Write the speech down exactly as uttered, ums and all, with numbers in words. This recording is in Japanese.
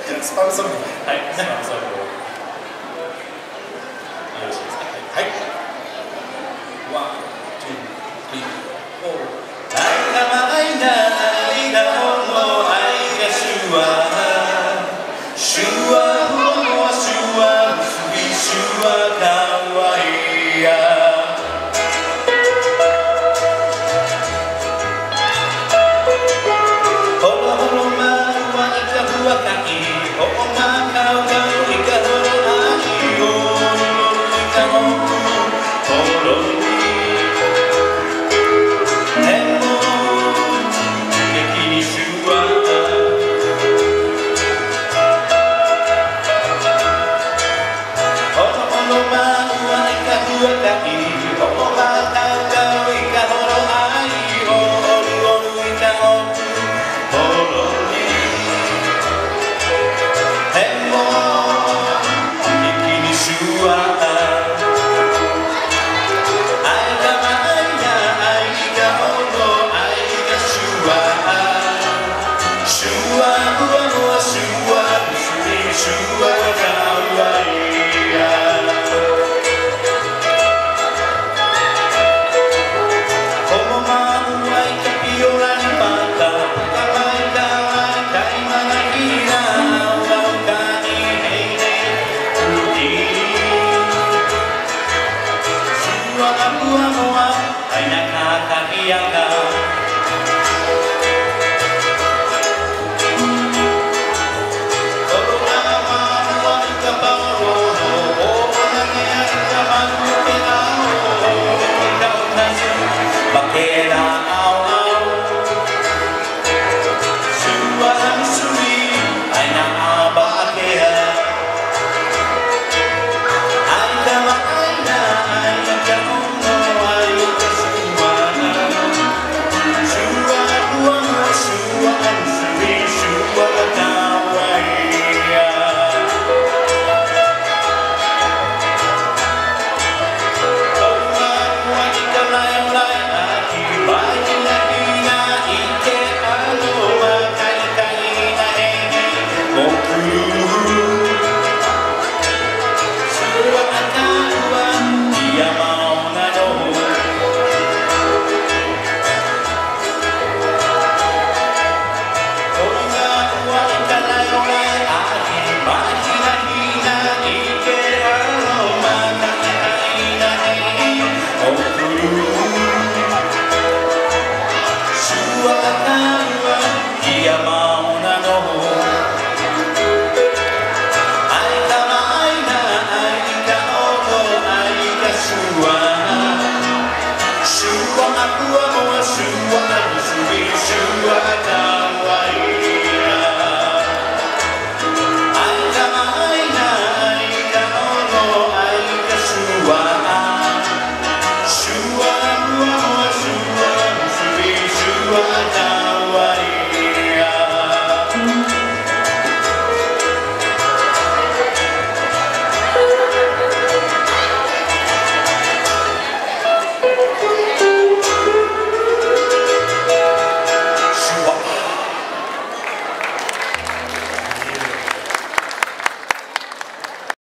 スパムソング。 はい、スパムソング。よろしいですか。 はい。ワン、ツー、スリー、フォー。 愛が愛だ愛だほんの愛が主は主はほんの主は結び主はかわいいやほろほろまはいかふわかいほまかうかういかほろ愛をいかほほろにGoooooood